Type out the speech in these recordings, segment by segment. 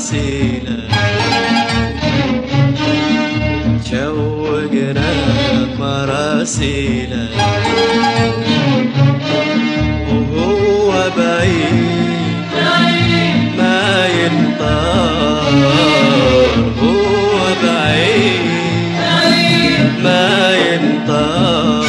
مراسينا شوقنا مراسينا وهو بعيد ما ينطار، هو بعيد ما ينطار.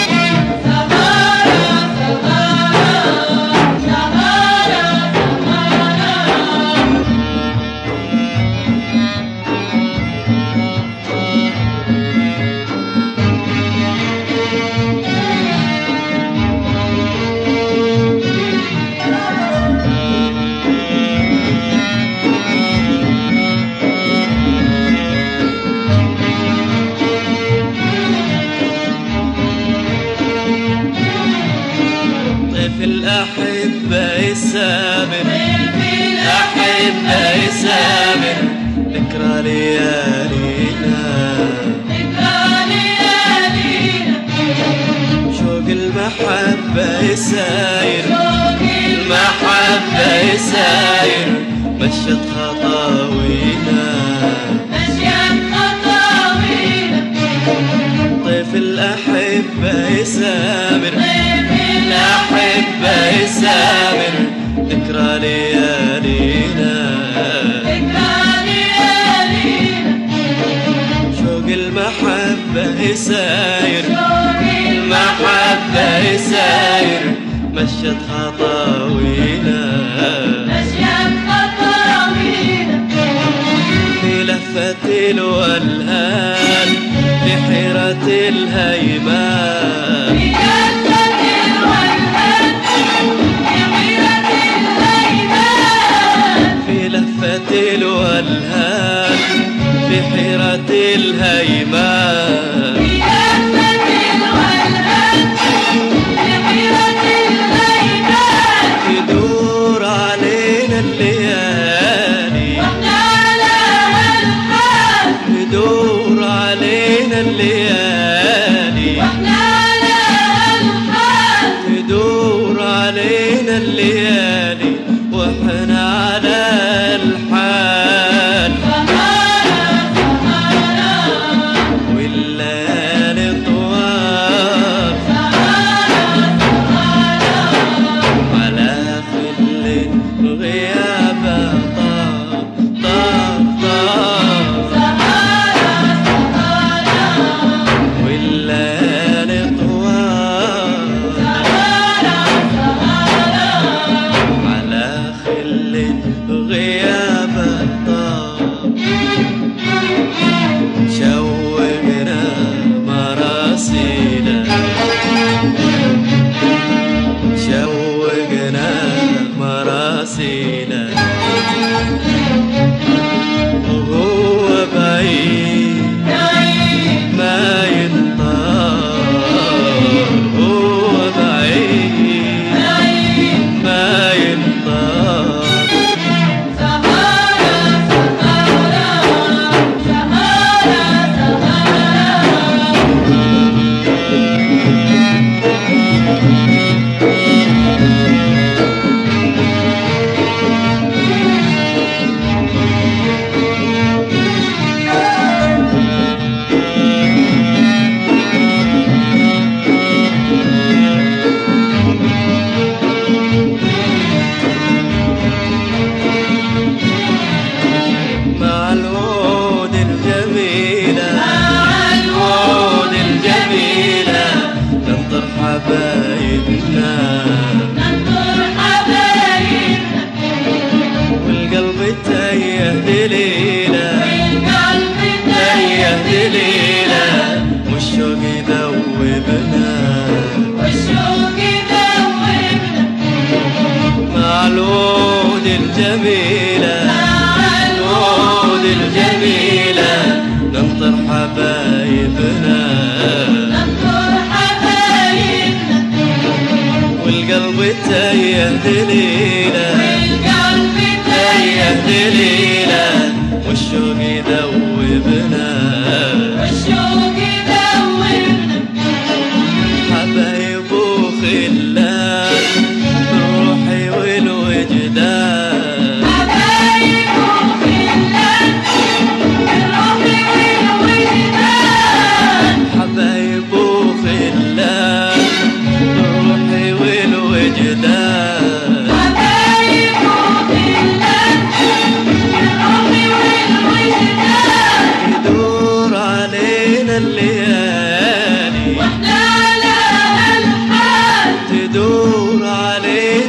طيف الأحبة يسامر، الأحبة يسامر ذكرى ليالينا، ذكرى ليالينا. شوق المحبة يساير، شوق المحبة يساير مشت خطاوينا، مشيت خطاوينا. طيف الأحبة يسامر، الأحبة يسامر ذكرى ليالينا، ذكرى ليالينا. شوق المحبة يساير، شوق المحبة يساير مشت خطاوينا، مشيت خطاوينا. في لفة الولهان في حيرة الهيمان، في لفة الولهان في حيرة الهيمان، في لفة الولهان في حيرة الهيمان. تدور علينا الليالي واحنا على هالحال، تدور علينا الليالي واحنا على هالحال، تدور علينا الليالي واحنا على الحال. والليالي طوال على خل غيابه طار طار طار. والليالي طوال على خل غيابه طار. شوقنا مراسينا، شوقنا مراسينا وهو بعيد ما ينطار، هو بعيد ما ينطار. مع الوعود الجميلة، مع الوعود الجميلة ننطر حبايبنا، ننطر حبايبنا. والقلب تايه دليلة، والقلب تايه دليلة. والشوق يذوبنا، والشوق يذوبنا. مع الوعود الجميلة، الجميلة ننطر حبايبنا، ننطر حبايبنا. والقلب تايه دليلة، والقلب تايه دليلة. والشوق يذوبنا، والشوق يذوبنا. حبايب وخلان الروحي والوجدان، حبايب وخلان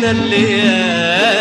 الليالي